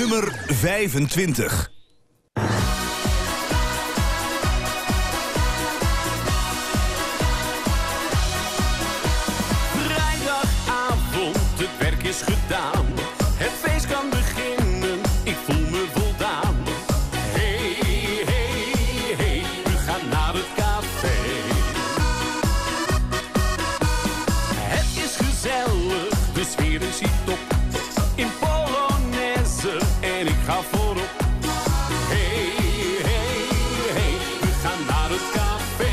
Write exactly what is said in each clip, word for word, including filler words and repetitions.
Nummer vijfentwintig. Vrijdagavond, het werk is gedaan. Het feest kan beginnen, ik voel me voldaan. Hey, hey, hey, we gaan naar het café. Het is gezellig, de sfeer is hier top. In Polonaise en ik ga voorop. Hey, hey, hey, we gaan naar het café.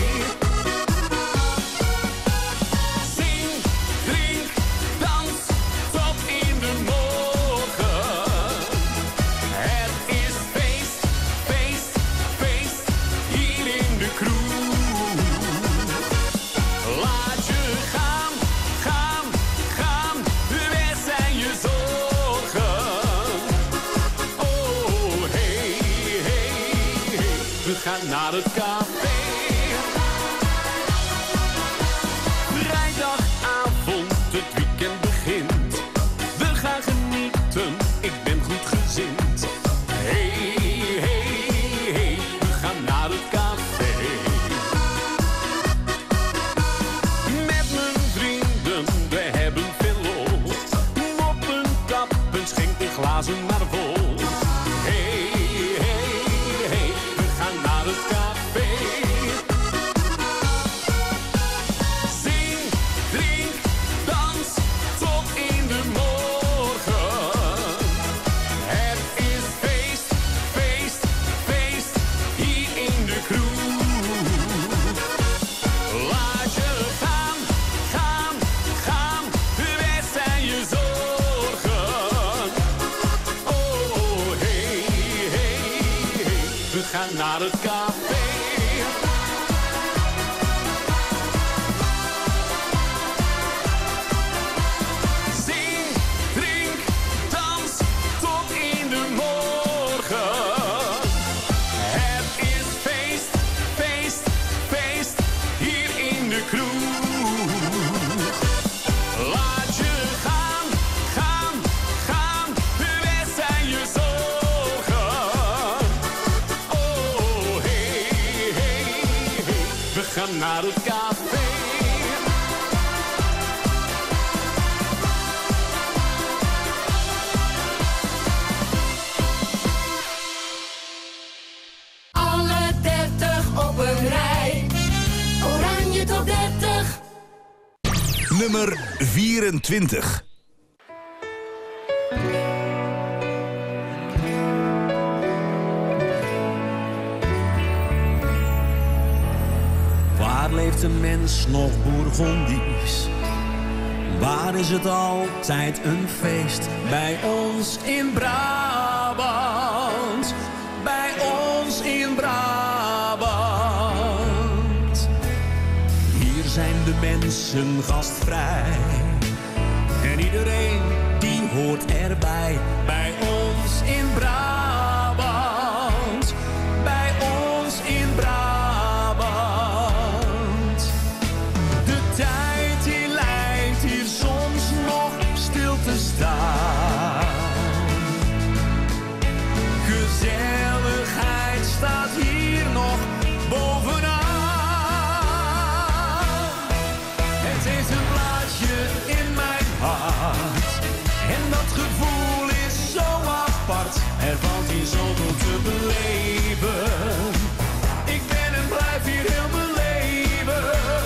Zing, drink, dans, tot in de morgen. Het is feest, feest, feest, hier in de kroeg. Laat je gaan, gaan, gaan, weg zijn je zorgen. Oh, hey, hey, hey, we gaan naar het café. Vrijdagavond, het weekend begint. We gaan genieten, ik ben goed gezind. Hey, hey, hey, we gaan naar het café. Met mijn vrienden, we hebben veel lol. Moppen, kappen, schenken glazen maar vol. Hey, hey, hey, we gaan naar het café. Zing, drink, dans, tot in de morgen. Het is feest, feest, feest, hier in de kroeg. Laat je gaan, gaan, gaan, weg zijn je zorgen. Oh, hey, hey, hey, we gaan naar het café. Zing, drink, dans, tot in de morgen. Het is feest, feest, feest, hier in de kroeg. Laat je gaan, gaan, gaan, weg zijn je zorgen. Oh, hey, hey, hey, we gaan naar het café. Alle dertig op een rij. Oranje top dertig. Nummer vierentwintig. Waar leeft een mens nog Bourgondisch? Waar is het altijd een feest? Bij ons in Brabant. Bij ons in Brabant. Hier zijn de mensen gastvrij. En iedereen die hoort erbij. Bij ons in Brabant. Bij ons in Brabant. De tijd die lijkt hier soms nog stil te staan. Gezelligheid staat hier nog bovenaan. Het heeft een plaatsje in mijn hart. En dat gevoel is zo apart. Er valt hier zoveel te beleven. Ik ben en blijf hier heel mijn leven.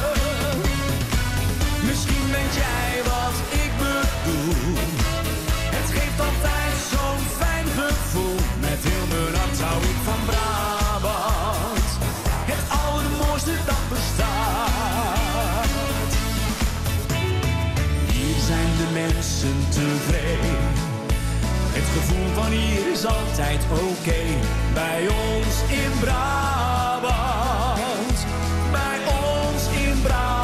Misschien weet jij wat ik bedoel. Het geeft altijd zo'n fijn gevoel. Met heel mijn hart hou ik van Brabant. Het allermooiste dat bestaat. Hier zijn de mensen tevreden. Het gevoel van hier is altijd oké. Bij ons in Brabant. Bij ons in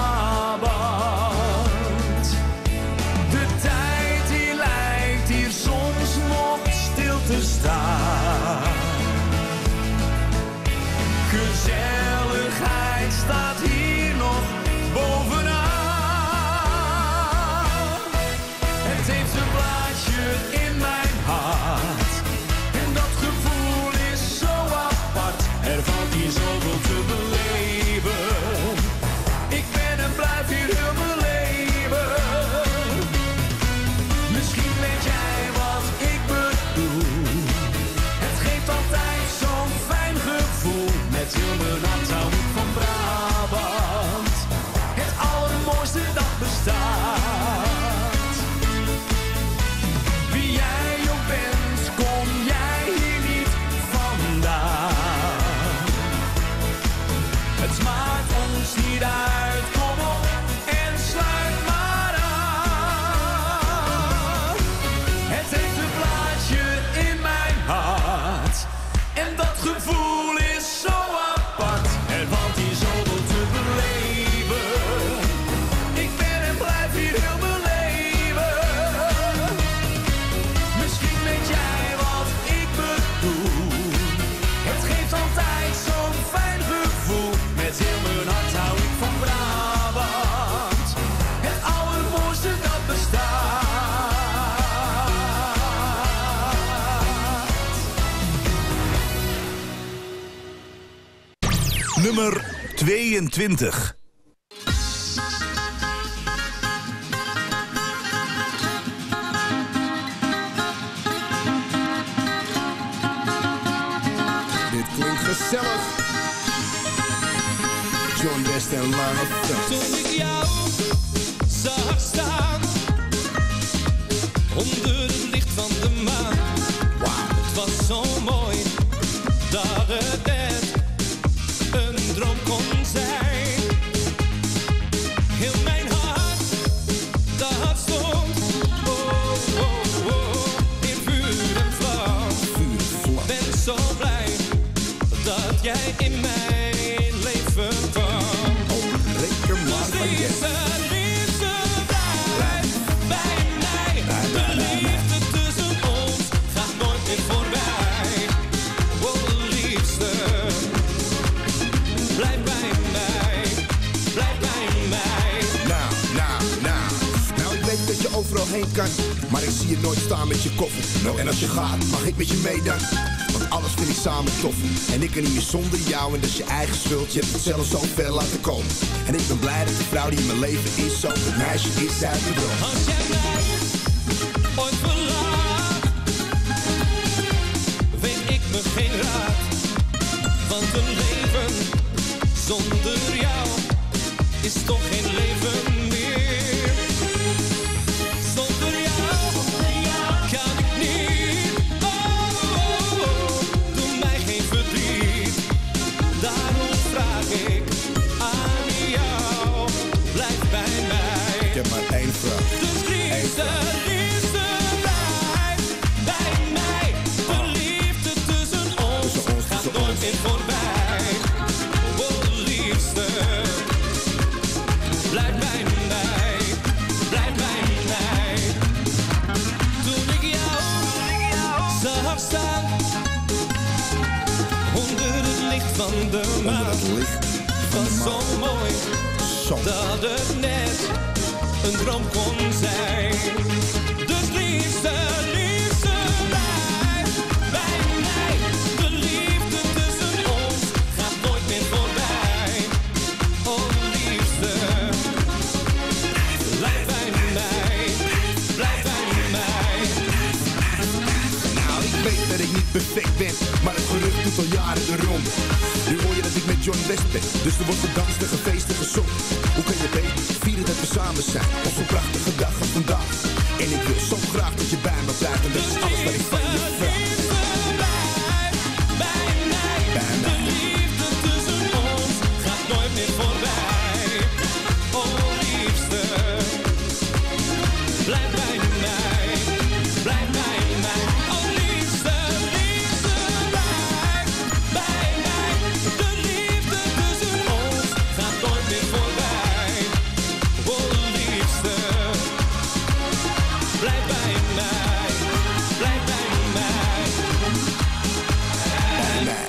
Brabant. De tijd die lijkt hier soms nog stil te staan. Gezelligheid staat hier nog bovenaan. Het heeft een plaatsje in mijn hart. Nummer tweeëntwintig. Dit klinkt gezellig. John West en Lange Frans. Toen ik jou zag staan onder het licht van de maan. Wauw, het was zo mooi dat het net een droom kon zijn. Heel mijn hart, dat stond oh, oh, oh, in vuur en vlam. Ben zo blij dat jij in mijn leven kwam. Oh, reken maar van je. Liefde, liefde, blijf bij mij. De liefde tussen ons gaat nooit meer voorbij. Oh, liefste, blijf bij mij, blijf bij mij. Nou, nou, nou. Nou, ik weet dat je overal heen kan, maar ik zie je nooit staan met je koffer. En als je gaat, mag ik met je mee dan? Want alles vind ik samen tof. En ik kan niet meer zonder jou en dat is je eigen schuld. Je hebt het zelf zo ver laten komen. En ik ben blij dat de vrouw die in mijn leven is zo het meisje is uit de droom. Als jij mij ooit verlaat, weet ik me geen raad. Want een leven zonder jou is toch geen leven meer. Zonder jou kan ik niet. Oh, oh, oh, doe mij geen verdriet. Daarom vraag ik aan jou, blijf bij mij. Ik heb maar één vrouw. Dus liefde, liefde, blijf bij mij. De liefde tussen ons gaat nooit meer voorbij. Oh, liefste, blijf bij mij, blijf bij mij. Toen ik jou zag staan onder het licht van de Onder maan, het licht was zo mooi zo. dat het net een droom kon zijn. Dus liefste, liefste, blijf bij mij. De liefde tussen ons gaat nooit meer voorbij. Oh, liefste, blijf bij mij, blijf bij mij. Nou, ik weet dat ik niet perfect ben, maar het gerucht doet al jaren de rond. Nu hoor je dat ik met John West ben, dus er wordt gedanst en gefeest en gezongen. Hoe kan je weten, vieren dat we samen zijn, op zo'n prachtige dag als vandaag. En ik wil zo graag dat je bij me blijft, en dat is alles wat ik van je vraag. Liefde, blijf bij mij. Bij mij. De liefde tussen ons gaat nooit meer voorbij. Oh, liefste, blijf bij mij, blijf bij mij. Oh, liefste, liefste, blijf bij mij. De liefde tussen ons gaat nooit meer voorbij. Oh, liefste, blijf bij mij, blijf bij mij. Bij mij.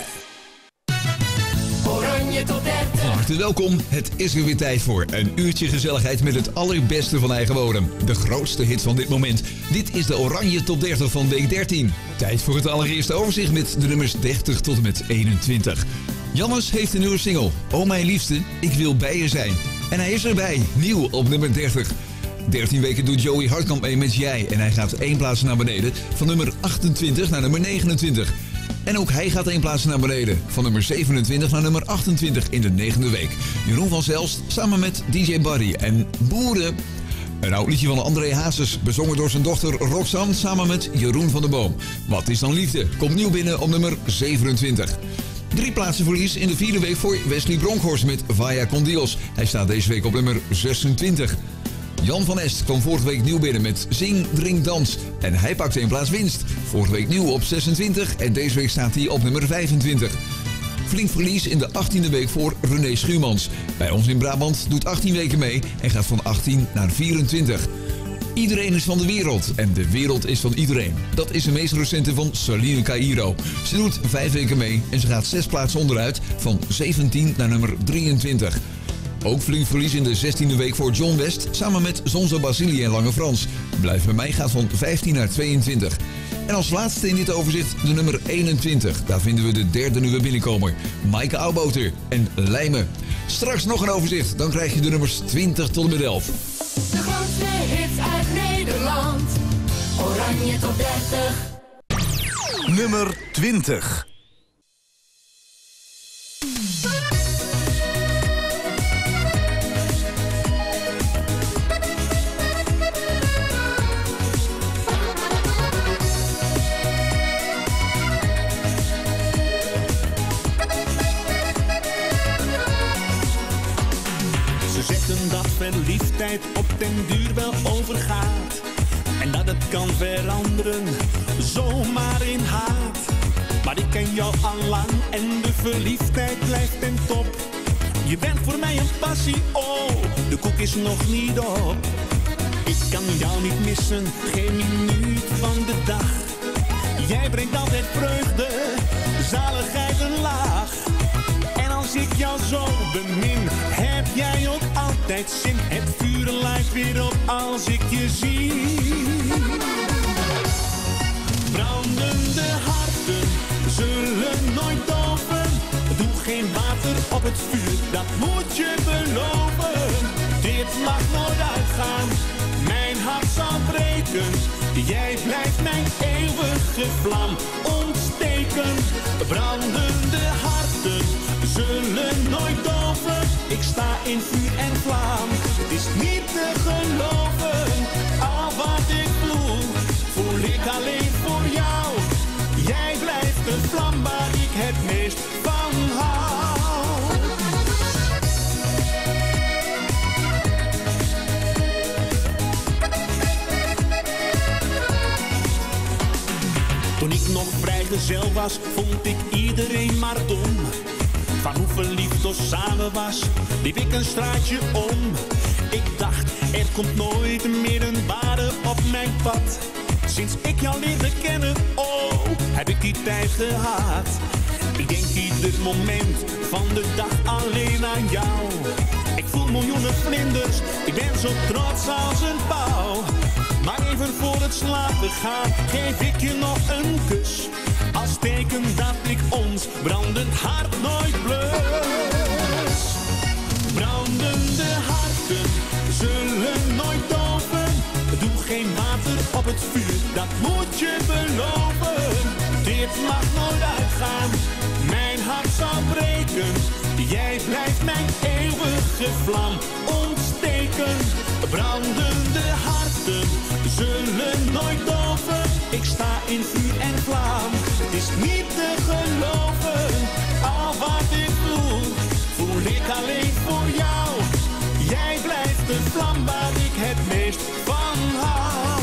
Oranje tot dertig. Hartelijk welkom. Het is er weer tijd voor een uurtje gezelligheid met het allerbeste van eigen bodem. De grootste hit van dit moment. Dit is de Oranje Top dertig van week dertien. Tijd voor het allereerste overzicht met de nummers dertig tot en met eenentwintig. Jannes heeft een nieuwe single. Oh mijn liefste, ik wil bij je zijn. En hij is erbij, nieuw op nummer dertig. dertien weken doet Joey Hartkamp mee met Jij. En hij gaat één plaats naar beneden, van nummer achtentwintig naar nummer negenentwintig. En ook hij gaat één plaats naar beneden, van nummer zevenentwintig naar nummer achtentwintig in de negende week. Jeroen van Zelst samen met D J Barry en Boeren. Een oud liedje van André Hazes, bezongen door zijn dochter Roxanne samen met Jeroen van der Boom. Wat is dan liefde? Komt nieuw binnen op nummer zevenentwintig. Drie plaatsen verlies in de vierde week voor Wesley Bronkhorst met Vaya con Dios. Hij staat deze week op nummer zesentwintig. Jan van Est kwam vorige week nieuw binnen met Zing, Drink, Dans. En hij pakte een plaats winst. Vorige week nieuw op zesentwintig en deze week staat hij op nummer vijfentwintig. Flink verlies in de achttiende week voor René Schuurmans. Bij ons in Brabant doet achttien weken mee en gaat van achttien naar vierentwintig. Iedereen is van de wereld en de wereld is van iedereen. Dat is de meest recente van Saline Cairo. Ze doet vijf weken mee en ze gaat zes plaatsen onderuit van zeventien naar nummer drieëntwintig. Ook flink verlies in de zestiende week voor John West samen met Zonzo Basili en Lange Frans. Blijf bij mij gaat van vijftien naar tweeëntwintig. En als laatste in dit overzicht de nummer eenentwintig. Daar vinden we de derde nieuwe binnenkomer. Maaike Oudboter en Lijmen. Straks nog een overzicht, dan krijg je de nummers twintig tot en met elf. De grootste hits uit Nederland. Oranje top dertig. Nummer twintig. Dat verliefdheid op den duur wel overgaat. En dat het kan veranderen, zomaar in haat. Maar ik ken jou al lang en de verliefdheid blijft ten top. Je bent voor mij een passie, oh, de koek is nog niet op. Ik kan jou niet missen, geen minuut van de dag. Jij brengt altijd vreugde, zaligheid en lach. En als ik jou zo bemin, heb jij ook altijd zin. Het vuur lijkt weer op als ik je zie. Brandende harten zullen nooit doven. Doe geen water op het vuur, dat moet je beloven. Dit mag nooit uitgaan, mijn hart zal breken. Jij blijft mijn eeuwige vlam ontsteken. Brandende harten zullen nooit doven. Ik sta in vuur en vlam. Het is niet te geloven. Al wat ik doe, voel ik alleen voor jou. Jij blijft de vlam waar ik het meest van hou. Toen ik nog vrijgezel was, vond ik iedereen maar dom. Van hoe verliefd of samen was, liep ik een straatje om. Ik dacht, er komt nooit meer een ware op mijn pad. Sinds ik jou leerde kennen, oh, heb ik die tijd gehad. Ik denk ieder moment van de dag alleen aan jou. Ik voel miljoenen vlinders, ik ben zo trots als een pauw. Maar even voor het slapen gaan, geef ik je nog een kus. Als teken dat ik ons brandend hart nooit blus. Brandende harten zullen nooit doven. Doe geen water op het vuur, dat moet je beloven. Dit mag nooit uitgaan, mijn hart zal breken. Jij blijft mijn eeuwige vlam ontsteken. Brandende harten zullen nooit doven. Ik sta in vuur en vlam. Het is niet te geloven. Al wat ik doe, voel ik alleen voor jou. Jij blijft de vlam waar ik het meest van hou.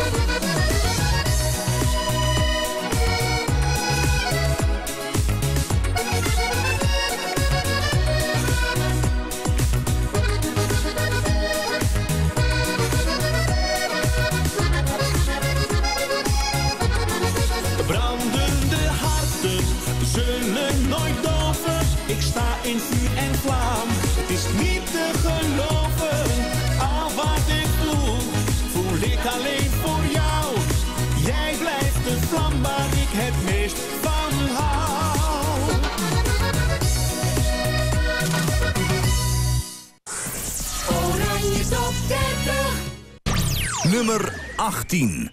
Zullen nooit doven. Ik sta in vuur en vlam. Het is niet te geloven. Al wat ik doe, voel ik alleen voor jou. Jij blijft de vlam waar ik het meest van hou. Oranje top dertig. Nummer achttien.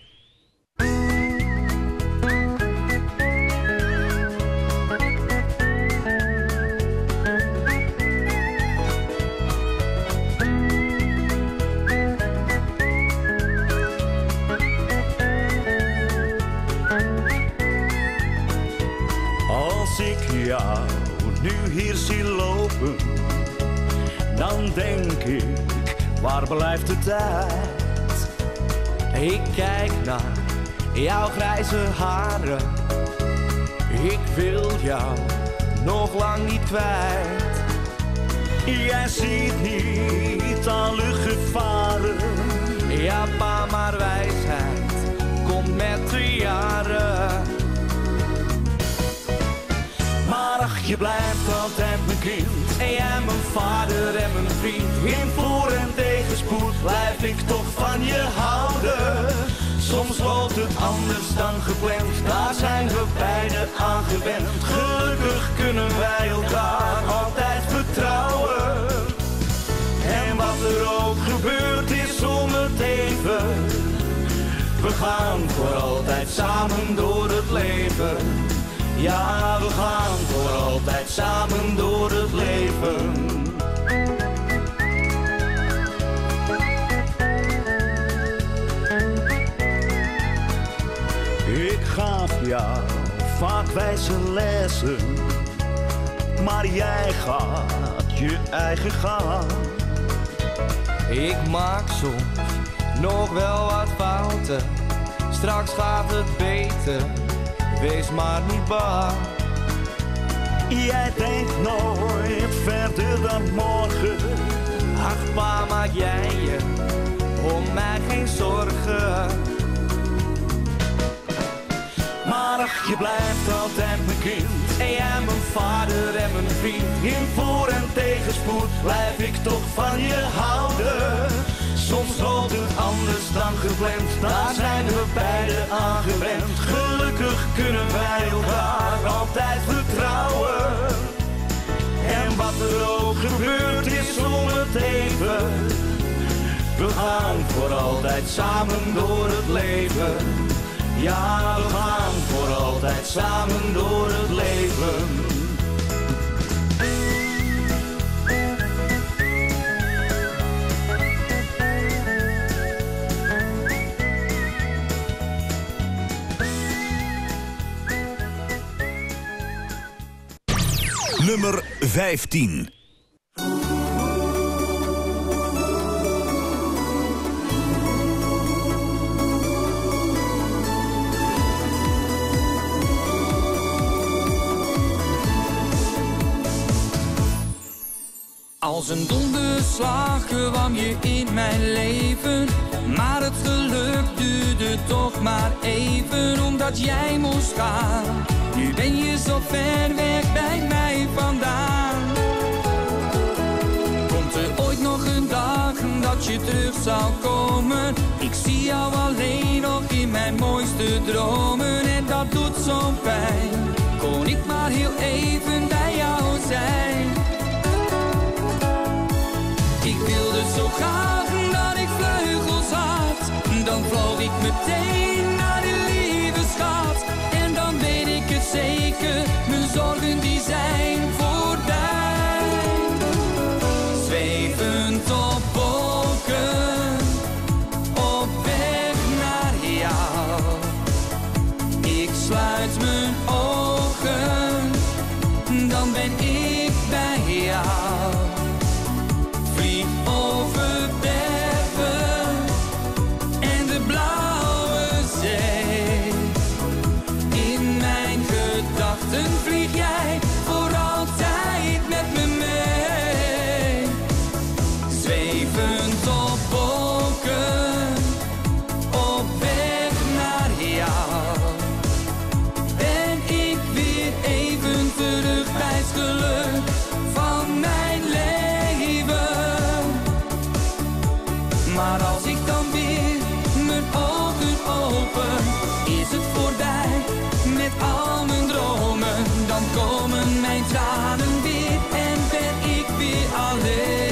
Jou nu hier zie lopen, dan denk ik, waar blijft de tijd? Ik kijk naar jouw grijze haren, ik wil jou nog lang niet kwijt. Jij ziet niet alle gevaren, ja pa, maar wijsheid komt met de jaren. Maar ach, je blijft altijd mijn kind. En jij mijn vader en mijn vriend. In voor- en tegenspoed blijf ik toch van je houden. Soms loopt het anders dan gepland, daar zijn we beiden aan gewend. Gelukkig kunnen wij elkaar altijd vertrouwen. En wat er ook gebeurt is om het even. We gaan voor altijd samen door het leven. Ja, we gaan voor altijd samen door het leven. Ik gaf jou vaak wijze lessen, maar jij gaat je eigen gang. Ik maak soms nog wel wat fouten, straks gaat het beter, wees maar niet bang. Jij denkt nooit verder dan morgen. Ach pa, maak jij je om mij geen zorgen. Maar ach, je blijft altijd mijn kind. En jij mijn vader en mijn vriend. In voor- en tegenspoed blijf ik toch van je houden. Soms loopt het anders dan gepland, daar zijn we beiden aan gewend. Gelukkig kunnen wij elkaar altijd vertrouwen. En wat er ook gebeurt is om het even. We gaan voor altijd samen door het leven. Ja, we gaan voor altijd samen door het leven. Nummer vijftien. Als een donderslag kwam je in mijn leven, maar het geluk duurde toch maar even, omdat jij moest gaan. Nu ben je zo ver weg bij mij vandaan. Komt er ooit nog een dag dat je terug zal komen? Ik zie jou alleen nog in mijn mooiste dromen en dat doet zo'n pijn. Kon ik maar heel even bij jou zijn. Ik wilde zo graag dat ik vleugels had, dan vloog ik meteen naar de lieve schat. En dan weet ik het zeker, mijn zorgen die zijn voorbij. Zwevend op wolken, op weg naar jou. Ik sluit mijn ogen, dan ben ik bij jou. Vlieg over bergen en de blauwe zee. In mijn gedachten vlieg jij voor altijd met me mee. Zwevend op wolken, op weg naar jou. Ben ik weer even terug bij het geluk van mijn leven. Maar als ik dan weer mijn ogen open, is het voorbij met al mijn dromen. Dan komen mijn tranen weer en ben ik weer alleen.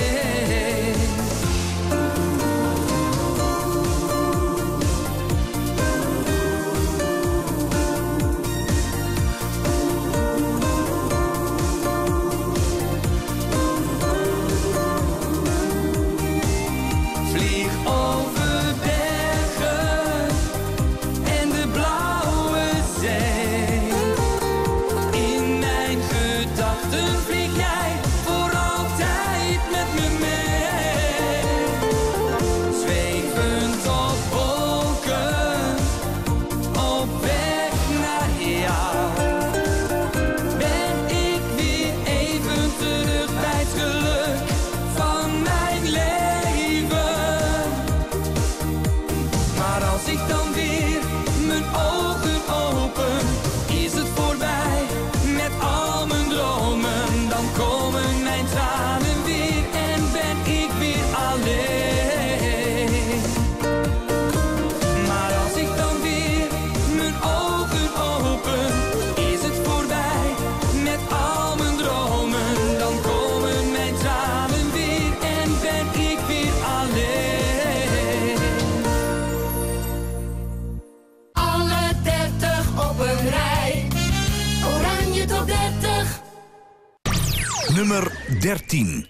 Vlieg over bergen en de blauwe zee. In mijn gedachten vlieg jij voor altijd met me mee. Zwevend op wolken, op weg naar jou. Ben ik weer even terug bij het geluk van mijn leven. Maar als ik dan weer mijn ogen open, is het voorbij met al mijn dromen. Dan Nummer dertien.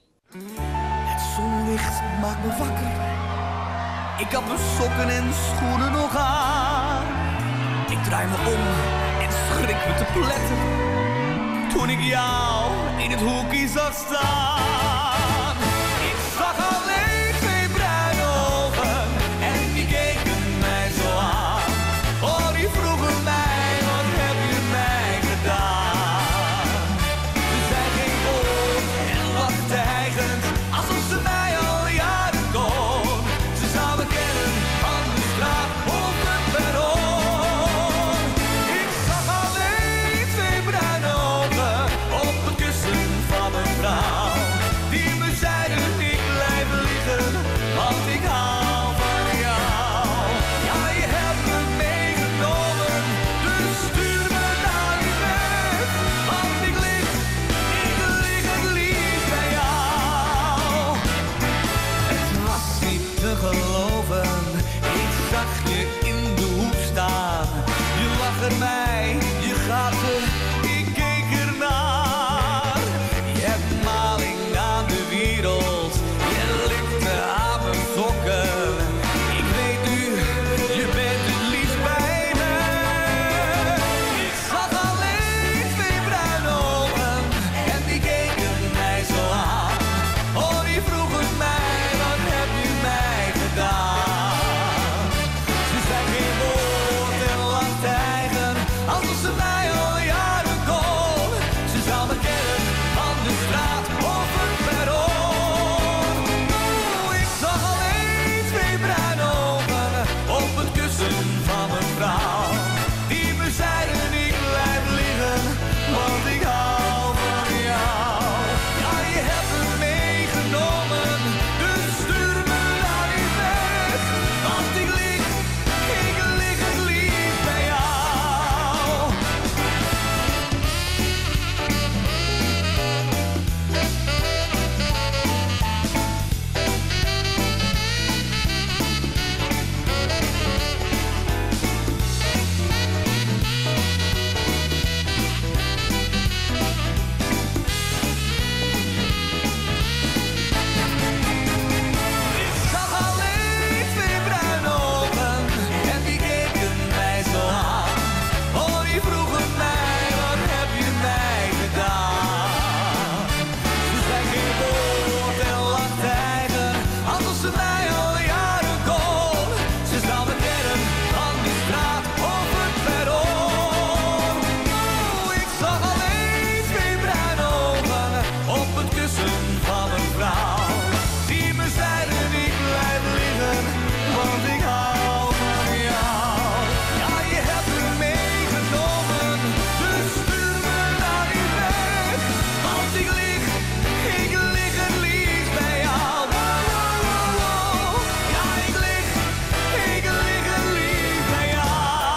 Het zonlicht maakt me wakker. Ik had mijn sokken en schoenen nog aan. Ik draai me om en schrik me te pletten toen ik jou in het hoekje zag staan. Ik zag alleen twee bruine ogen en die keken mij zo aan. Oh, die vroegen mij, wat heb je mij gedaan? Ze zei geen woord en lachte hijgend, alsof ze mij al jaren kon. Ze zou me kennen van de straat of het perron. Ik zag alleen twee bruine ogen op het kussen van een vrouw, die me zeiden ik blijf liggen, want ik hou van jou. Ja, je hebt me meegenomen, dus stuur me naar die weg, want ik lig, ik lig het liefst bij jou. Het was niet te geloven, ik zag je in de hoek staan. Je lag erbij, je gaat er, ik keek ernaar. Je hebt maling aan de wereld, je likte aan mijn sokken. Ik weet nu, je bent het liefst bij me. Ik zag alleen twee bruine ogen en die keken mij zo aan. Oh, die vroegen mij, wat heb je mij gedaan? Ze zei geen woord en lachte eigen, alsof ze mij al jaren kon. Ze zou me kennen van de straat of het perron. Oh, ik zag alleen twee bruine ogen op het kussen van een vrouw, die me zeiden ik blijf liggen, want ik hou van jou. Ja, je hebt me meegenomen, dus stuur me naar die weg, want ik lig, ik lig het liefst bij jou. Ik zag alleen twee bruine ogen en die keken mij zo aan. Oh, die vroegen mij, wat heb je mij gedaan? Ze zei geen woord en lachte eigen, alsof ze mij al jaren kon. Ze zou me kennen van de straat of het perron. Oh, ik zag alleen twee bruine ogen op het kussen van een vrouw, die me zeiden ik blijf liggen, want ik hou van jou. Ja, je hebt me meegenomen, dus stuur me naar die weg, want ik lig, ik lig het liefst bij jou. Ja, ik lig, ik lig het liefst bij jou.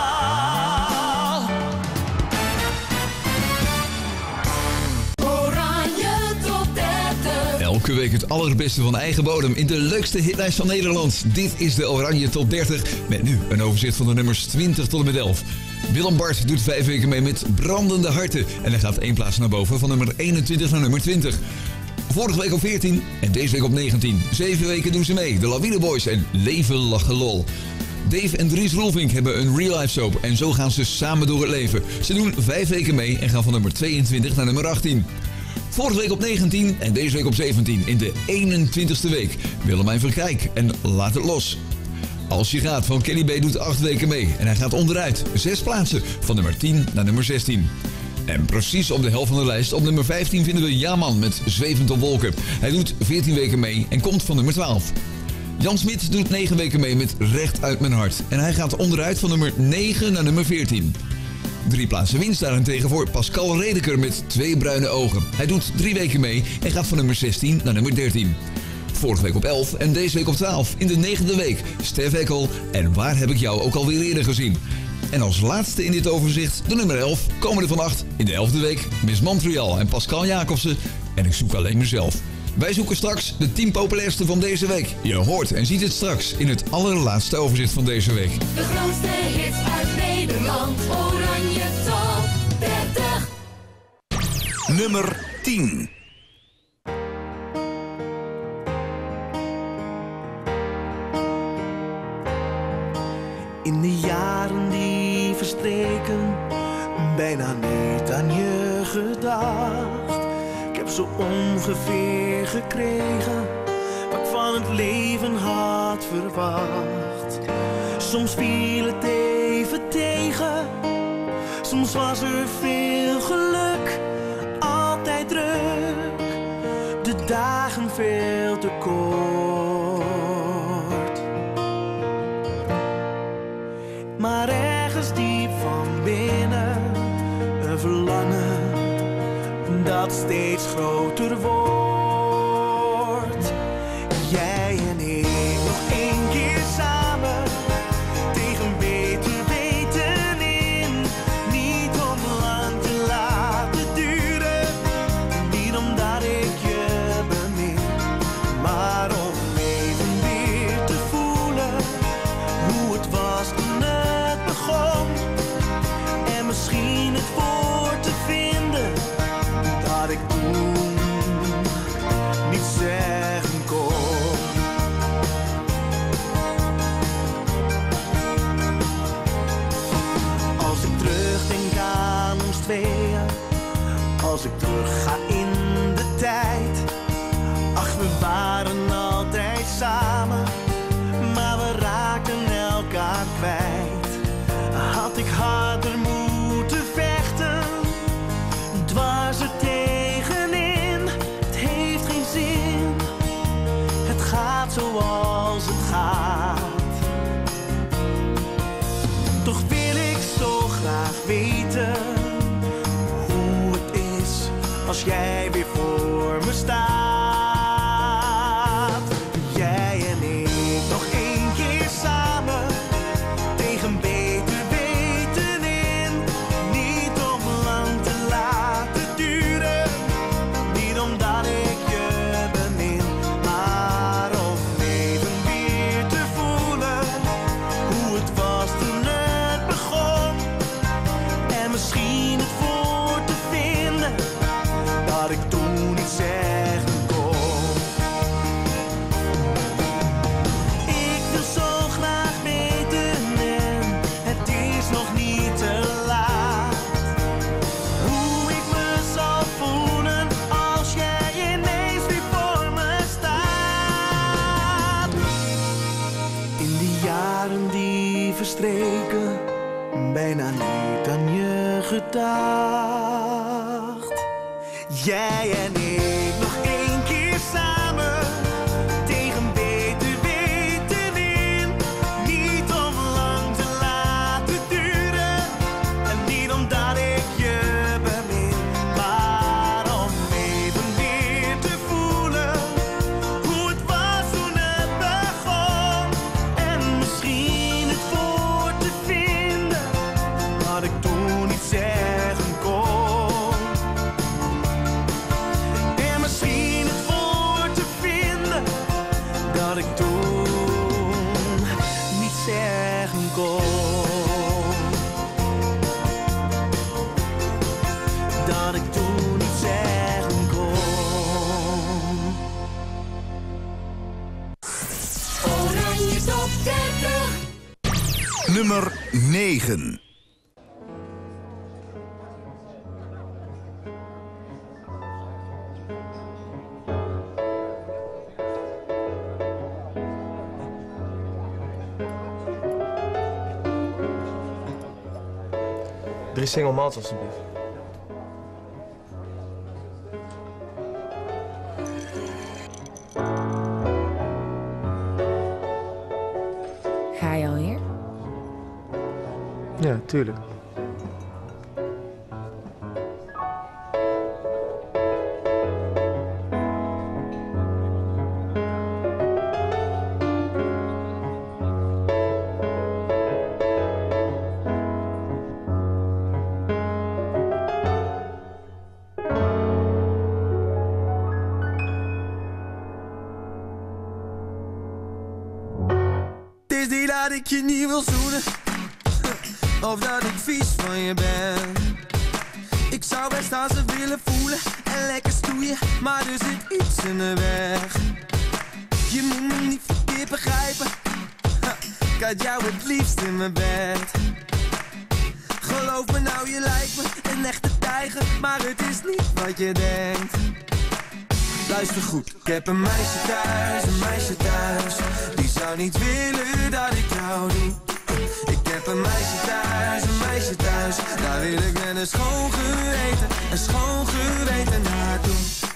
Oranje top dertig. Elke week het allerbeste van eigen bodem in de leukste hitlijst van Nederland. Dit is de Oranje Top dertig, met nu een overzicht van de nummers twintig tot en met elf. Willem Bart doet vijf weken mee met Brandende Harten en hij gaat één plaats naar boven van nummer eenentwintig naar nummer twintig. Vorige week op veertien en deze week op negentien. Zeven weken doen ze mee, de Lawine Boys en Leven Lachen Lol. Dave en Dries Roelvink hebben een real life soap en zo gaan ze samen door het leven. Ze doen vijf weken mee en gaan van nummer tweeëntwintig naar nummer achttien. Vorige week op negentien en deze week op zeventien in de eenentwintigste week. Willemijn Verkijk en Laat het los. Als je gaat van Kenny B doet acht weken mee en hij gaat onderuit. Zes plaatsen van nummer tien naar nummer zestien. En precies op de helft van de lijst, op nummer vijftien vinden we Jaman met Zwevend op wolken. Hij doet veertien weken mee en komt van nummer twaalf. Jan Smit doet negen weken mee met Recht uit mijn hart. En hij gaat onderuit van nummer negen naar nummer veertien. Drie plaatsen winst daarentegen voor Pascal Redeker met Twee bruine ogen. Hij doet drie weken mee en gaat van nummer zestien naar nummer dertien. Vorige week op elf en deze week op twaalf. In de negende week Stef Ekkel en Waar heb ik jou ook alweer eerder gezien. En als laatste in dit overzicht de nummer elf, komende van acht. In de elfde week Miss Montreal en Pascal Jacobsen. En ik zoek alleen mezelf. Wij zoeken straks de tien populairste van deze week. Je hoort en ziet het straks in het allerlaatste overzicht van deze week. De grootste hits uit Nederland, Oranje Top dertig. Nummer tien. In de jaren die verstreken, bijna niet aan je gedacht. Ik heb zo ongeveer gekregen wat ik van het leven had verwacht. Soms viel het even tegen, soms was er veel geluk. Altijd druk, de dagen veel te kort. Maar ergens diep van binnen een verlangen dat steeds groter wordt. Jij en ik nog één keer samen, tegen beter weten in. Niet om lang te laten duren, niet omdat ik je bemin, maar om even weer te voelen hoe het was toen het begon. En misschien het woord te vinden dat ik toen niet zeggen kon. Als ik terugdenk aan ons tweeën, als ik terug ga in de tijd. Ach, we waren altijd samen, maar we raakten elkaar kwijt. Had ik harder moeten vechten, dwars er tegenin. Het heeft geen zin, het gaat zoals het gaat. Toch wil ik zo graag weten hoe het is als jij weer voor me staat. Jij en ik nog één keer samen, tegen beter weten in. Niet om lang te laten duren, niet omdat ik je bemin, maar om even weer te voelen hoe het was toen het begon. En misschien het woord te vinden dat ik toen niet zeggen kon. Ik wil zo graag weten en het is nog niet te laat, hoe ik me zal voelen als jij ineens weer voor me staat. In die jaren die verstreken, bijna niet aan je gedacht. Jij en ik nog één keer samen, tegen beter weten in. Niet om lang te laten duren, en niet omdat ik je bemin, maar om even weer te voelen hoe het was toen het begon. En misschien het woord te vinden wat ik toen niet zeggen kon. En misschien het woord te vinden dat ik toen niet zeggen kon. Dat ik toen niet zeggen kon. Oranje top dertig. Nummer negen. Drie single malts alsjeblieft. Ga je alweer? Ja, tuurlijk. Het is niet dat ik je niet wil zoenen, of dat ik vies van je ben. Ik zou best aan ze willen voelen. voelen en lekker stoeien, maar er zit iets in de weg. Je moet me niet verkeerd begrijpen, ha, ik had jou het liefst in mijn bed. Geloof me nou, je lijkt me een echte tijger, maar het is niet wat je denkt. Luister goed, ik heb een meisje thuis, een meisje thuis. Die zou niet willen dat ik jou doe. Ik heb een meisje thuis, een meisje thuis. Daar wil ik met een schoon geweten, een schoon geweten naartoe.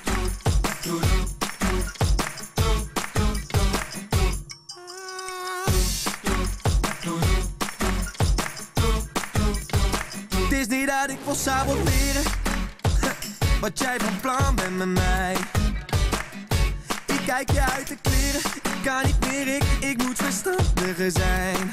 Het is niet dat ik wil saboteren wat jij van plan bent met mij. Ik kijk je uit de kleren, ik kan niet meer, ik, ik moet verstandiger zijn.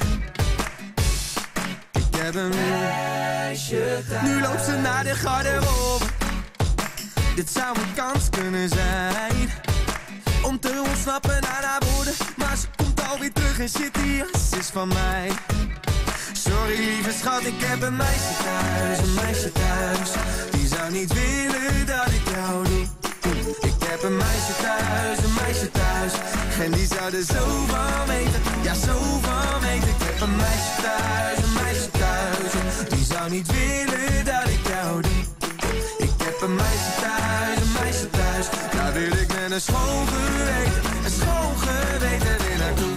Ik heb een meisje thuis. Nu loopt ze naar de garderobe. Dit zou een kans kunnen zijn om te ontsnappen aan haar woorden, maar ze komt alweer terug en shit, die jas is van mij. Sorry lieve schat, ik heb een meisje thuis, een meisje thuis. Die zou niet willen dat ik jou doe. Ik heb een meisje thuis, een meisje thuis. En die zou er zo van weten, ja zo van weten. Ik heb een meisje thuis, een meisje thuis. Die zou niet willen dat ik jou doe. Ik heb een meisje thuis, een meisje thuis. Daar wil ik met een schoon geweten, een schoon geweten weer naartoe.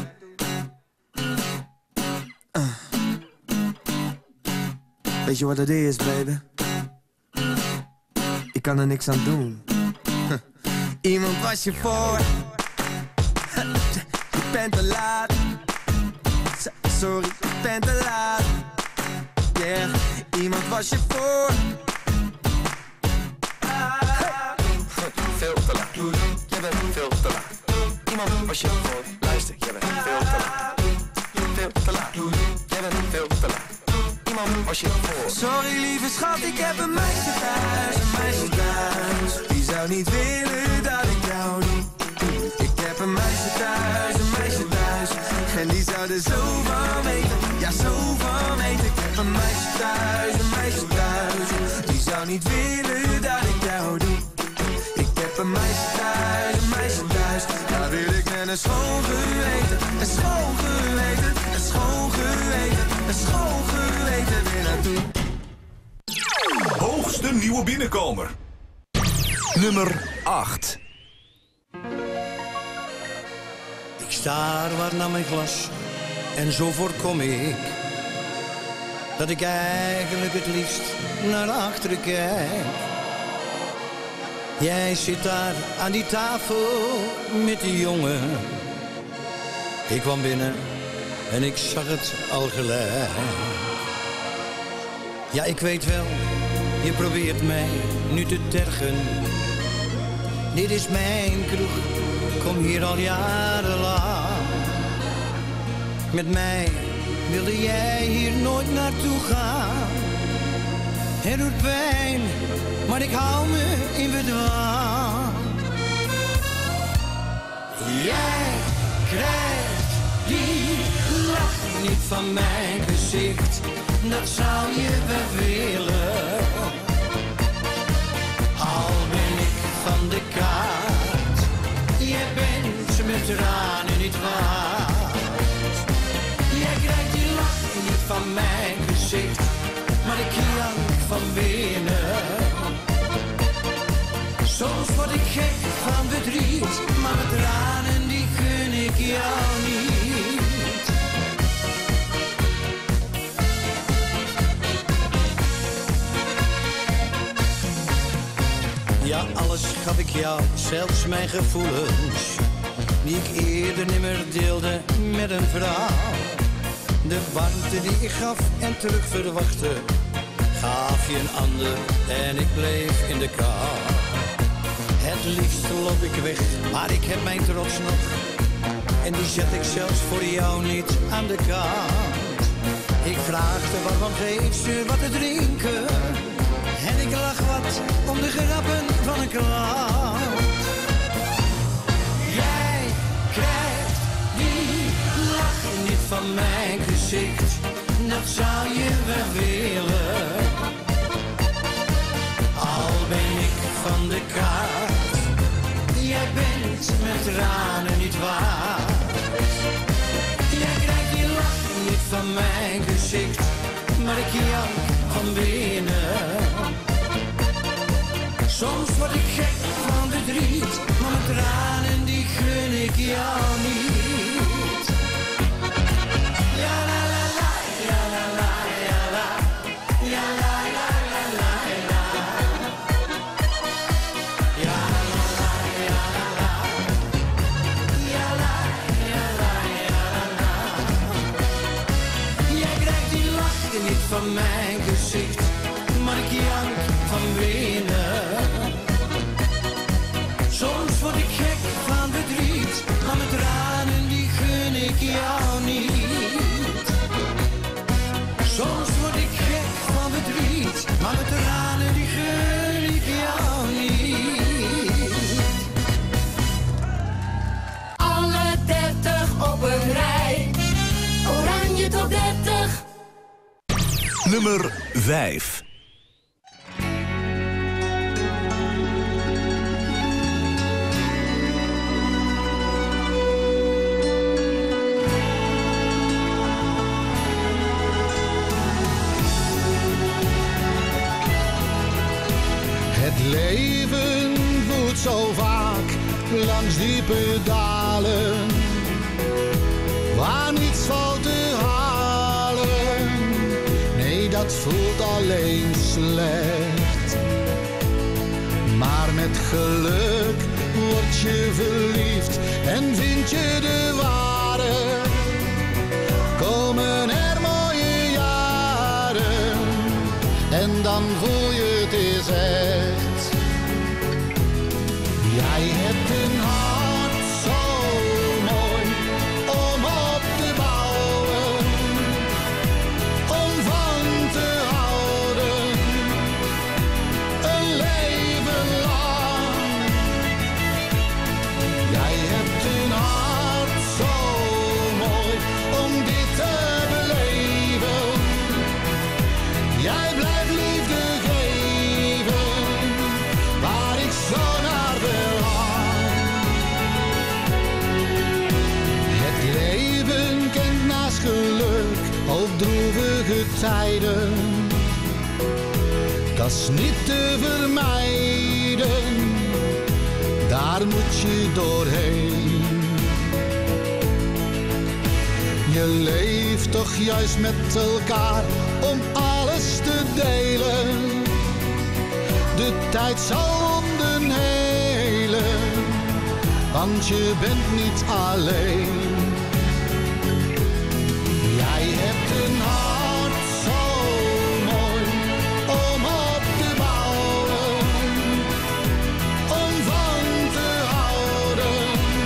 Uh. Weet je wat het is, baby? Ik kan er niks aan doen. Iemand was je voor. Je bent te laat. Sorry, je bent te laat. Yeah, iemand was je voor. Veel te laat. Je bent veel te laat. Iemand was je voor. Luister, je bent veel te laat. Veel te laat. Je bent veel te laat. Iemand was je voor. Sorry lieve schat, ik heb een meisje thuis, een meisje thuis. Die zou niet willen dat ik jou doe. Ik heb een meisje thuis, een meisje thuis. En die zou er zo van weten, ja zo van weten. Ik heb een meisje thuis, een meisje thuis. Die zou niet willen dat ik jou doe. Ik heb een meisje thuis, een meisje thuis. Daar wil ik met een schoon geweten, een schoon geweten, een schoon geweten, een schoon geweten weer naartoe. Hoogste nieuwe binnenkomer. Nummer acht. Ik staar waar naar mijn glas en zo voorkom ik dat ik eigenlijk het liefst naar achteren kijk. Jij zit daar aan die tafel met die jongen. Ik kwam binnen en ik zag het al gelijk. Ja, ik weet wel, je probeert mij nu te tergen. Dit is mijn kroeg, kom hier al jarenlang. Met mij wilde jij hier nooit naartoe gaan. Het doet pijn, maar ik hou me in bedwang. Jij krijgt die lach niet van mijn gezicht. Dat zou je wel willen. Al ben ik van de kaart. Jij bent met tranen niet waard. Jij krijgt die lach niet van mijn gezicht. Maar ik jank van binnen. Soms word ik gek van verdriet. Maar met tranen die gun ik jou niet. Ja, alles gaf ik jou, zelfs mijn gevoelens, die ik eerder nimmer deelde met een vrouw. De warmte die ik gaf en terug verwachtte, gaf je een ander en ik bleef in de kou. Het liefst loop ik weg, maar ik heb mijn trots nog. En die zet ik zelfs voor jou niet aan de kant. Ik vraagde waarvan geeft ze wat te drinken. En ik lach wat om de grappen van een klant. Jij krijgt die lach niet van mijn gezicht. Dat zou je wel willen. Al ben ik van hart. Jij bent mijn tranen niet waard. Jij krijgt die lach niet van mijn gezicht, maar ik jank van binnen. Soms word ik gek van verdriet, maar mijn tranen die gun ik jou niet. Ja la la la, ja la la, ja la, ja la la la la la. Ja la la, ja la la, ja la, ja la, ja la. Jij krijgt die lach niet van mijn gezicht, maar ik jank van binnen. Soms word ik gek van verdriet, maar mijn tranen die gun ik jou niet. Soms word ik gek van verdriet, maar mijn tranen die gun ik jou niet. Alle dertig op een rij, Oranje tot dertig. Nummer vijf. Het leven voert zo vaak langs diepe dalen, waar niets valt te halen. Nee, dat voelt alleen slecht. Maar met geluk word je verliefd en vind je de ware. Komen er mooie jaren en dan voel je het is echt. Jij hebt een hart zo mooi om op te bouwen, om van te houden, een leven lang. Jij hebt een hart zo mooi om dit te beleven. Jij blijft liefde geven, waar ik zo naar verlang. Het leven kent naast geluk ook droevige tijden. Dat is niet te vermijden, daar moet je doorheen. Je leeft toch juist met elkaar om alles te delen. De tijd zal den helen, want je bent niet alleen. Jij hebt een hart zo mooi om op te bouwen, om van te houden,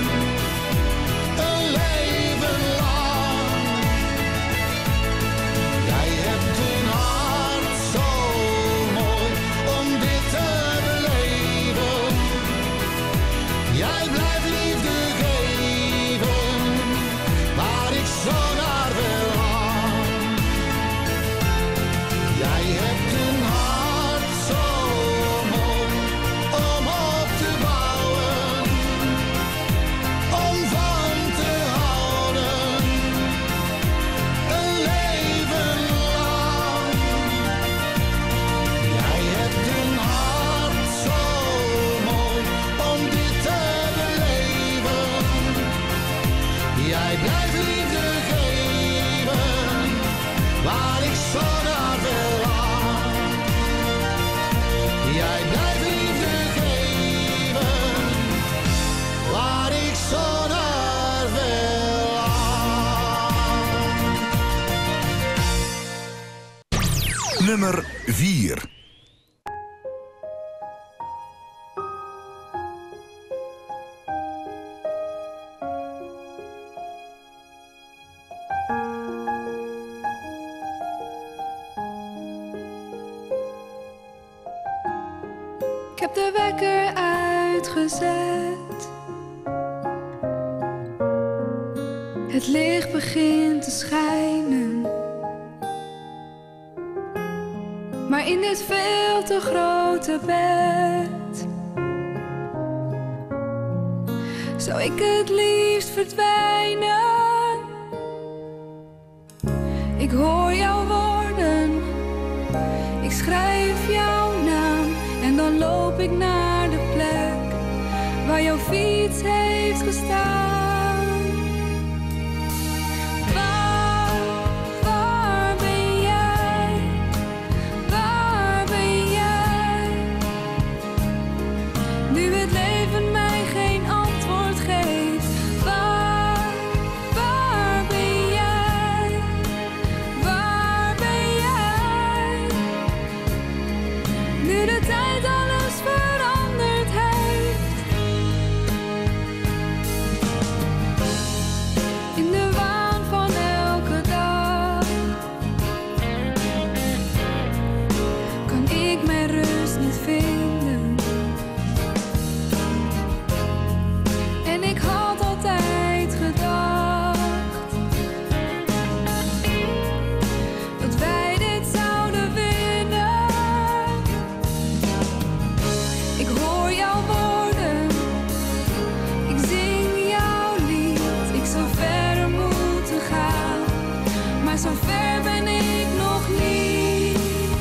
een leven lang. Jij hebt een hart zo mooi om dit te beleven. Jij blijft liefde geven, waar ik zo naar verlang. Jij hebt een hart zo mooi om op te bouwen, om van te houden, een leven lang. Jij hebt een hart zo mooi om dit te beleven. Jij blijft liefde geven, waar ik zo naar verlang. Jij blijft liefde geven, waar ik zo naar verlang. Nummer vier. Ik heb de wekker uitgezet. Het licht begint te schijnen, maar in dit veel te grote bed zou ik het liefst verdwijnen. Ik hoor jouw woorden, ik schrijf jouw naam en dan loop ik naar de plek waar jouw fiets heeft gestaan. Waar, waar ben jij? Waar ben jij? Nu het leven mij geen antwoord geeft. Waar, waar ben jij? Waar ben jij? Nu de tijd alles veranderd heeft. In de waan van elke dag kan ik mijn rust niet vinden. En ik had altijd gedacht dat wij dit zouden winnen. Ik hoor jouw woorden, ik zing jouw lied. Ik zou verder moeten gaan, maar zo ver ben ik nog niet.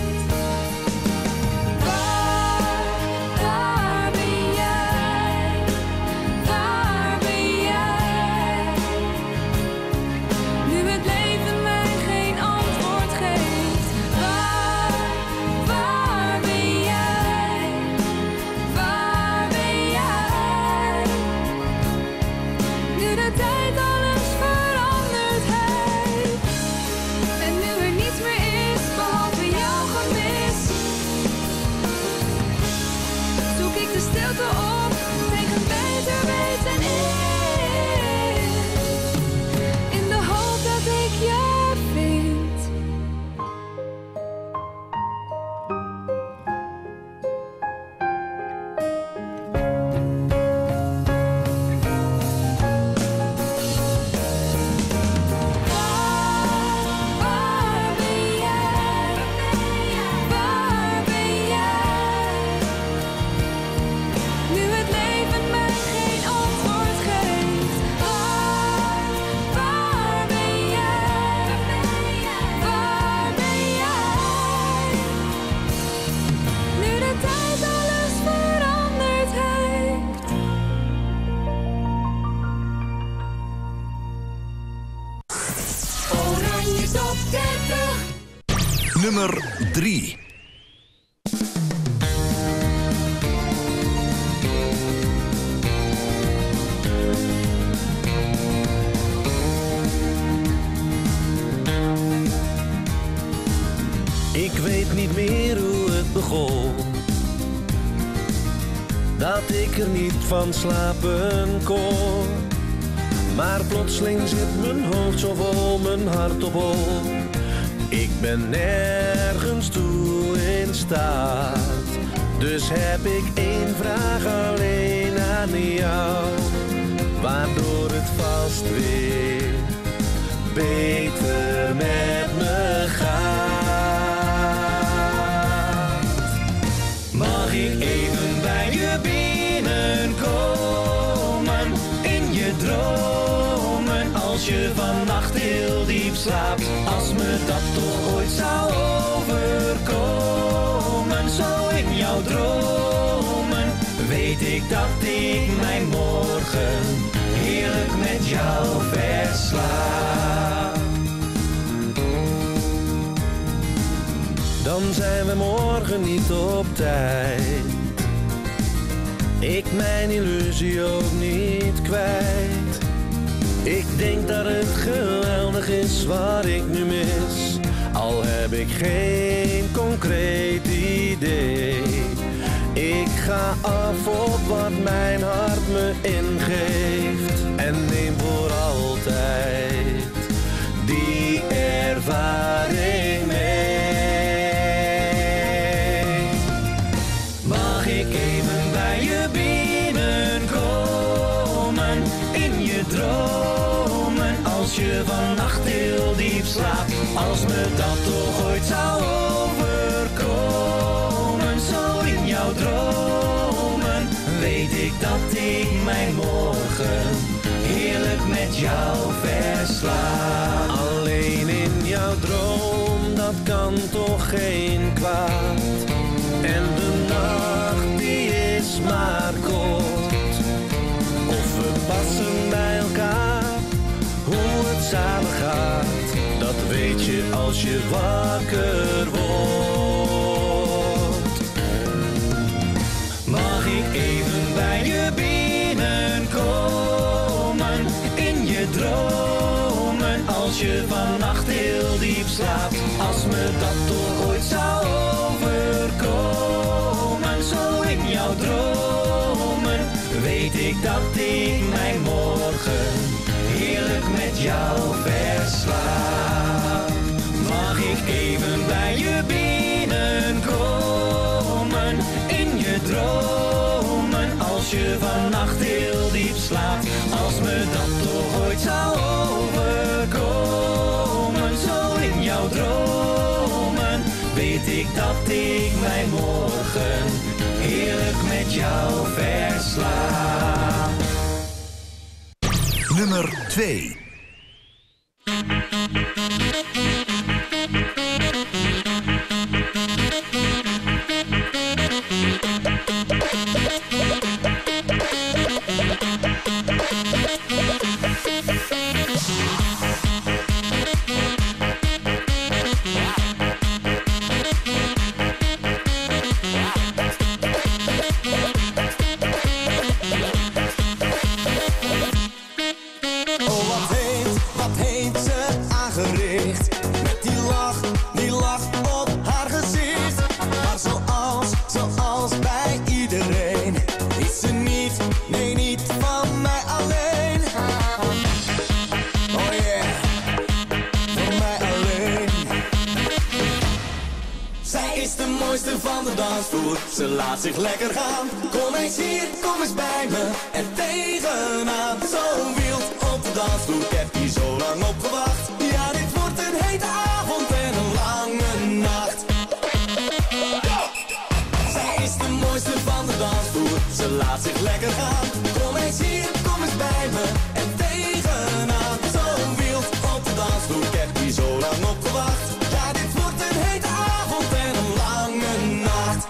Waar, waar ben jij? Waar ben jij? Nu het leven mij geen antwoord geeft. Waar, waar ben jij? Waar ben jij? Nu de tijd alles veranderd heeft. En nu er niets meer is behalve jouw gemis, zoek ik de stilte op tegen beter weten in. In de hoop dat ik je vind. Waar ben jij? Waar ben jij? Nu het leven mij geen antwoord geeft. Waar, waar ben jij? Waar ben jij? Nu de tijd alles veranderd heeft. Oranje top dertig. Nummer drie. Ik weet niet meer hoe het begon, dat ik er niet van slapen kon. Maar plotseling zit mijn hoofd zo vol, mijn hart op hol. Ik ben nergens toe in staat, dus heb ik één vraag alleen aan jou, waardoor het vast weer beter met me gaat. Mag ik even bij je binnenkomen, in je dromen, als je vannacht heel diep slaapt, als me dat toch ooit zou overkomen, zo in jouw dromen, weet ik dat ik mijn morgen heerlijk met jou verslaap. Dan zijn we morgen niet op tijd, ik mijn illusie ook niet kwijt. Ik denk dat het geweldig is wat ik nu mis, al heb ik geen concreet idee. Ik ga af op wat mijn hart me ingeeft en neem voor altijd die ervaring mee. Mag ik even bij je binnenkomen, in je dromen, als je vannacht heel diep slaapt, als me dat toch ooit zou overkomen, zo in jouw dromen, weet ik dat ik mijn morgen heerlijk met jou versla. Alleen in jouw droom, dat kan toch geen kwaad. En de nacht die is maar kort. Of we passen bij elkaar, hoe het samen gaat, dat weet je als je wakker wordt. Mag ik even bij je binnenkomen, in je dromen, als je vannacht heel diep slaapt, als me dat toch ooit zou overkomen, zo in jouw dromen, weet ik dat ik mijn morgen heerlijk met jou versla. Mag ik even bij je binnenkomen, in je dromen, als je vannacht heel diep slaapt, als me dat toch ooit zou overkomen, zo in jouw dromen, weet ik dat ik mijn morgen heerlijk met jou versla. Nummer twee. Ze laat zich lekker gaan. Kom eens hier, kom eens bij me en tegenaan. Zo wild op de dansvloer, ik heb hier zo lang op gewacht. Ja, dit wordt een hete avond en een lange nacht. Zij is de mooiste van de dansvloer, ze laat zich lekker gaan. Kom eens hier, kom eens bij me en tegenaan. Zo wild op de dansvloer, ik heb hier zo lang op gewacht. Ja, dit wordt een hete avond en een lange nacht.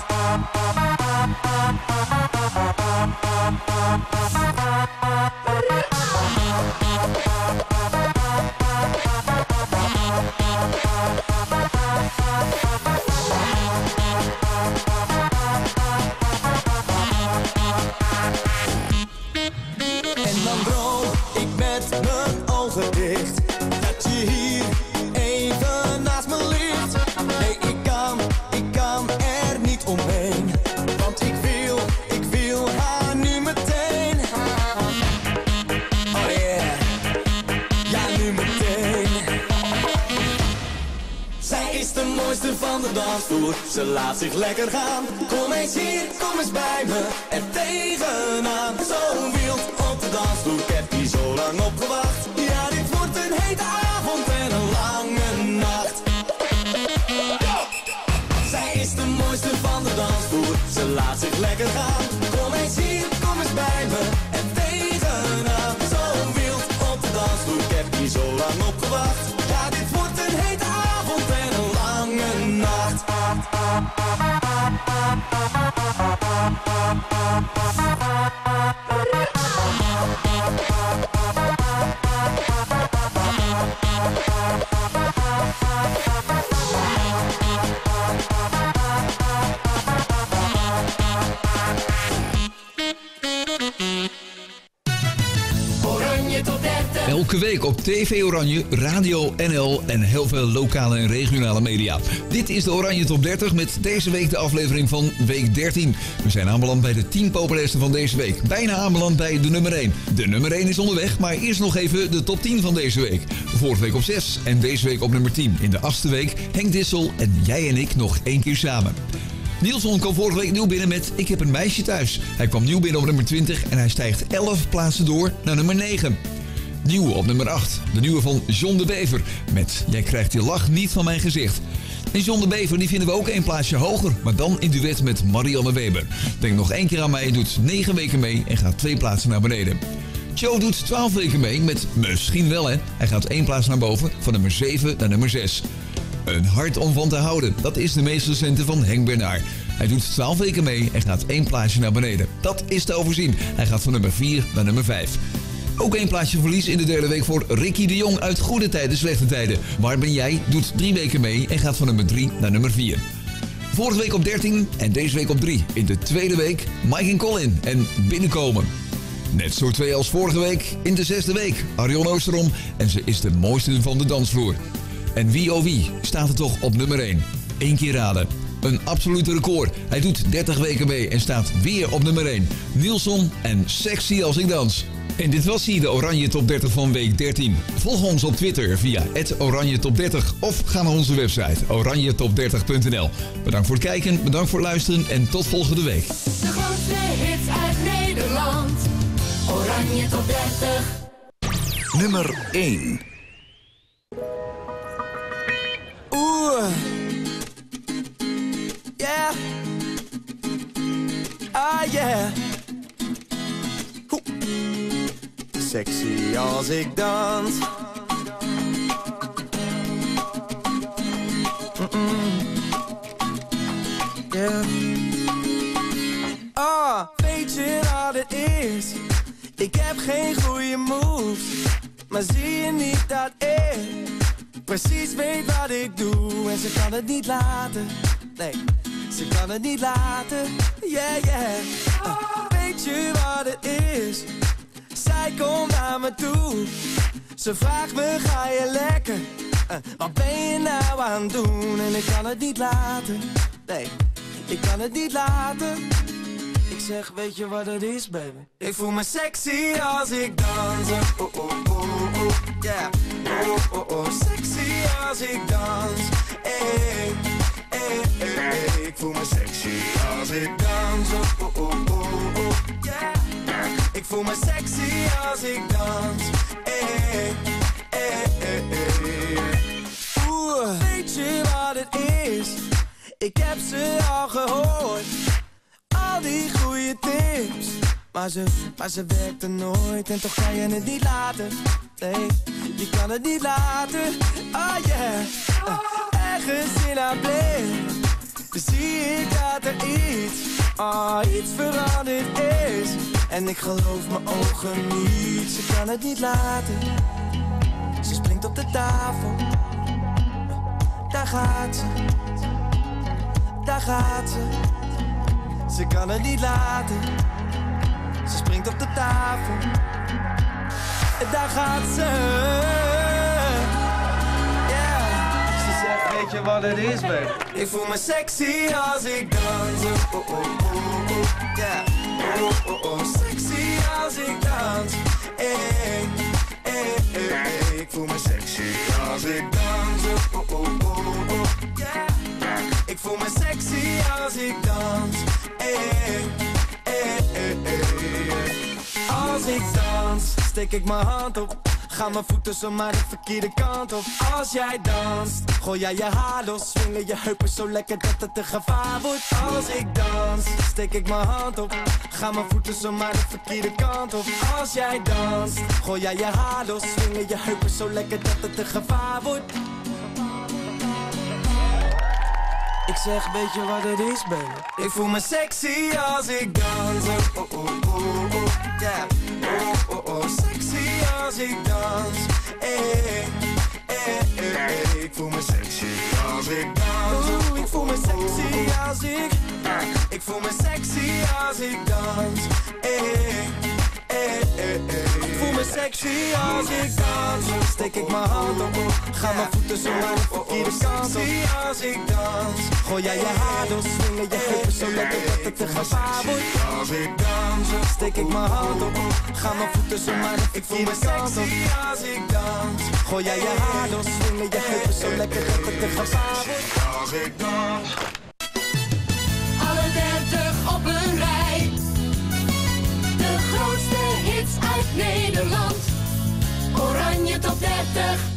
En dan droom ik met mijn ogen dicht dat je hier even naast me ligt. Nee, ik kan, ik kan er niet omheen, want ik wil, ik wil haar nu meteen. Oh yeah, ja nu meteen. Zij is de mooiste van de dansvloer, ze laat zich lekker gaan. Kom eens hier, kom eens bij me en tegenaan. Zo wild op de dansvloer, ik heb hier zo lang op gewacht. Ja, dit wordt een hete avond en een lange nacht. Zij is de mooiste van de dansvloer, ze laat zich lekker gaan. Kom eens hier, kom eens bij me en tegenaan. Zo wild op de dansvloer, ik heb hier zo lang op gewacht. Ja, dit wordt een hete avond en een lange nacht. Elke week op T V Oranje, Radio N L en heel veel lokale en regionale media. Dit is de Oranje Top dertig met deze week de aflevering van week dertien. We zijn aanbeland bij de tien populairste van deze week. Bijna aanbeland bij de nummer één. De nummer één is onderweg, maar eerst nog even de top tien van deze week. Vorige week op zes en deze week op nummer tien. In de achtste week Henk Dissel en Jij en ik nog één keer samen. Nielson kwam vorige week nieuw binnen met Ik heb een meisje thuis. Hij kwam nieuw binnen op nummer twintig en hij stijgt elf plaatsen door naar nummer negen. Nieuw op nummer acht. De nieuwe van John de Bever met Jij krijgt die lach niet van mijn gezicht. En John de Bever die vinden we ook een plaatsje hoger, maar dan in duet met Marianne Weber. Denk nog één keer aan mij, doet negen weken mee en gaat twee plaatsen naar beneden. Joe doet twaalf weken mee met Misschien Wel Hè. Hij gaat één plaats naar boven, van nummer zeven naar nummer zes. Een hart om van te houden, dat is de meest recente van Henk Bernard. Hij doet twaalf weken mee en gaat één plaatsje naar beneden. Dat is te overzien. Hij gaat van nummer vier naar nummer vijf. Ook één plaatsje verlies in de derde week voor Ricky de Jong uit Goede Tijden, Slechte Tijden. Waar ben jij? Doet drie weken mee en gaat van nummer drie naar nummer vier. Vorige week op dertien en deze week op drie. In de tweede week Mike en Colin en Binnenkomen. Net zo twee als vorige week in de zesde week. Arion Oosterom en ze is de mooiste van de dansvloer. En wie oh wie staat er toch op nummer één. Eén keer raden. Een absolute record. Hij doet dertig weken mee en staat weer op nummer één. Nielson en Sexy als ik dans. En dit was hier de Oranje Top dertig van week dertien. Volg ons op Twitter via at oranje top dertig of ga naar onze website oranje top dertig punt n l. Bedankt voor het kijken, bedankt voor het luisteren en tot volgende week. De grootste hits uit Nederland. Oranje Top dertig. Nummer één. Oeh. Yeah. Ah yeah. Hoe. Sexy als ik dans. Mm-mm. Yeah. Ah, weet je wat het is? Ik heb geen goede moves, maar zie je niet dat ik precies weet wat ik doe? En ze kan het niet laten, nee, ze kan het niet laten, yeah, yeah. Uh, weet je wat het is? Zij komt naar me toe, ze vraagt me, ga je lekker? Uh, wat ben je nou aan het doen? En ik kan het niet laten, nee, ik kan het niet laten. Ik zeg, weet je wat het is, baby? Ik voel me sexy als ik dans. Oh, oh, oh, oh, yeah. Oh, oh, oh, sexy als ik dans. Hey, hey, hey, hey. Ik voel me sexy als ik dans. Oh, oh, oh, oh, yeah. Ik voel me sexy als ik dans. Hey, hey, hey, hey. Oeh, weet je wat het is? Ik heb ze al gehoord. Al die goede tips, maar ze, maar ze werkte nooit en toch kan je het niet laten. Nee, je kan het niet laten. Oh yeah, uh, ergens in haar blik zie ik dat er iets, oh, iets veranderd is. En ik geloof mijn ogen niet, ze kan het niet laten. Ze springt op de tafel, daar gaat ze, daar gaat ze. Ze kan het niet laten. Ze springt op de tafel. En daar gaat ze. Yeah. Ze zegt, weet je wat het is, baby? Ik voel me sexy als ik dans. Oh, oh, oh, oh, yeah. Oh, oh, oh, sexy als ik dans. Hey, hey, hey, hey. Ik voel me sexy als ik dans. Oh, oh, oh, oh, yeah. Ik voel me sexy als ik dans. Hey, hey, hey, hey. Als ik dans, steek ik mijn hand op. Ga mijn voeten zomaar de verkeerde kant op. Als jij danst, gooi jij je haar los. Swingen je heupen zo lekker dat het een gevaar wordt. Als ik dans, steek ik mijn hand op. Ga mijn voeten zomaar de verkeerde kant op. Als jij danst, gooi jij je haar los. Swingen je heupen zo lekker dat het een gevaar wordt. Ik zeg, weet je wat het is, baby? Ik voel me sexy als ik dans. Oh, oh, oh, oh, yeah. Oh, oh, oh, sexy als ik dans. Hey, hey, hey, hey. Ik voel me sexy als ik dans. Oeh, ik voel me sexy als ik. Ik voel me sexy als ik dans. Hey, hey, hey, hey. Ik voel me sexy als ik dans. Steek ik mijn hand op, ga mijn voeten zo naar de verkeerde kant op. Als ik dans, gooi jij je haar door, swingen je heupen zo lekker dat het te gevaar wordt. Als ik dans, steek ik mijn hand op, ga mijn voeten zo naar de verkeerde kant op. Als ik dans, gooi jij je haar door, swingen je heupen zo lekker dat het te gevaar wordt. Als ik dans. Alle dertig op een rij. De grootste hits uit Nederland. dertig.